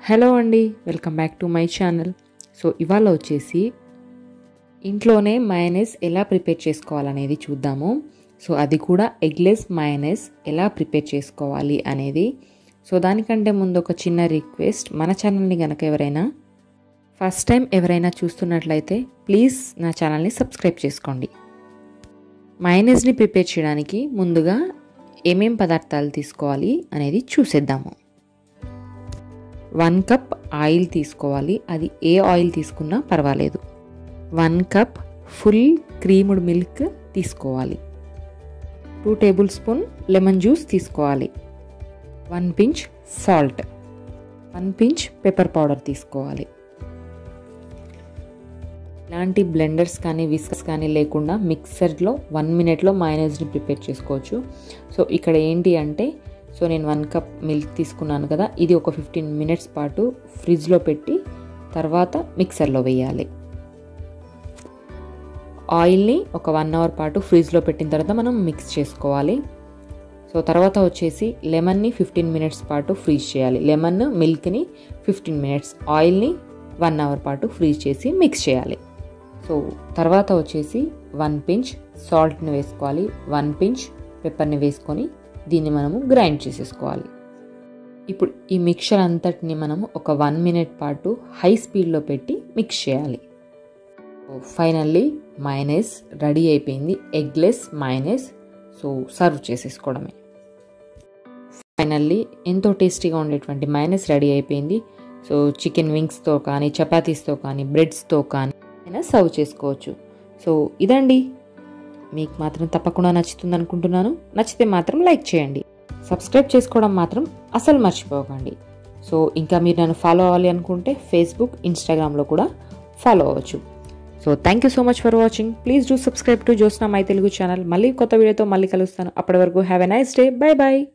Hello అండి, welcome back to my channel. So ఇవాళ వచ్చేసి ఇంట్లోనే మయోనైస్ ఎలా ప్రిపేర్ చేసుకోవాలనేది చూద్దాము. సో అది కూడా ఎగ్లెస్ మయోనైస్ ఎలా ప్రిపేర్ చేసుకోవాలి అనేది. సో దానికంటే ముందు ఒక చిన్న రిక్వెస్ట్, మన ఛానల్ని కనుక ఎవరైనా ఫస్ట్ టైం ఎవరైనా చూస్తున్నట్లయితే ప్లీజ్ నా ఛానల్ని సబ్స్క్రైబ్ చేసుకోండి. మయోనైస్ని ప్రిపేర్ చేయడానికి ముందుగా ఏమేం పదార్థాలు తీసుకోవాలి అనేది చూసేద్దాము. 1 కప్ ఆయిల్ తీసుకోవాలి, అది ఏ ఆయిల్ తీసుకున్నా పర్వాలేదు. 1 కప్ ఫుల్ క్రీమ్డ్ మిల్క్ తీసుకోవాలి. 2 టేబుల్ స్పూన్ లెమన్ జ్యూస్ తీసుకోవాలి. 1 pinch salt, 1 pinch pepper powder తీసుకోవాలి. ఇలాంటి బ్లెండర్స్ కానీ విస్కర్స్ కానీ లేకుండా మిక్సర్లో 1 మినిట్లో మయోనైస్ని ప్రిపేర్ చేసుకోవచ్చు. సో ఇక్కడ ఏంటి అంటే, సో నేను 1 కప్ మిల్క్ తీసుకున్నాను కదా, ఇది ఒక 15 మినిట్స్ పాటు ఫ్రిడ్జ్లో పెట్టి తర్వాత మిక్సర్లో వేయాలి. ఆయిల్ని ఒక 1 అవర్ పాటు ఫ్రిడ్జ్లో పెట్టిన తర్వాత మనం మిక్స్ చేసుకోవాలి. సో తర్వాత వచ్చేసి లెమన్ని 15 మినిట్స్ పాటు ఫ్రీజ్ చేయాలి. లెమన్ మిల్క్ని 15 మినిట్స్, ఆయిల్ని 1 అవర్ పాటు ఫ్రీజ్ చేసి మిక్స్ చేయాలి. సో తర్వాత వచ్చేసి 1 పించ్ సాల్ట్ని వేసుకోవాలి, 1 పించ్ పెప్పర్ని వేసుకొని దీన్ని మనము గ్రైండ్ చేసేసుకోవాలి. ఇప్పుడు ఈ మిక్చర్ అంతటిని మనము ఒక 1 మినిట్ పాటు హై స్పీడ్లో పెట్టి మిక్స్ చేయాలి. ఫైనల్లీ మయోనైస్ రెడీ అయిపోయింది, ఎగ్లెస్ మయోనైస్. సో సర్వ్ చేసేసుకోవడమే. ఫైనల్లీ ఎంతో టేస్టీగా ఉండేటువంటి మయోనైస్ రెడీ అయిపోయింది. సో చికెన్ వింగ్స్తో కానీ, చపాతీస్తో కానీ, బ్రెడ్స్తో కానీ అయినా సర్వ్ చేసుకోవచ్చు. సో ఇదండి, మీకు మాత్రం తప్పకుండా నచ్చుతుంది అనుకుంటున్నాను. నచ్చితే మాత్రం లైక్ చేయండి, సబ్స్క్రైబ్ చేసుకోవడం మాత్రం అసలు మర్చిపోకండి. సో ఇంకా మీరు నన్ను ఫాలో అవ్వాలి అనుకుంటే ఫేస్బుక్, ఇన్స్టాగ్రామ్లో కూడా ఫాలో అవ్వచ్చు. So thank you so much for watching. Please do subscribe to Jyotsna my Telugu channel. మళ్ళీ కొత్త వీడియోతో మళ్ళీ కలుస్తాను. అప్పటి వరకు have a nice day. Bye bye.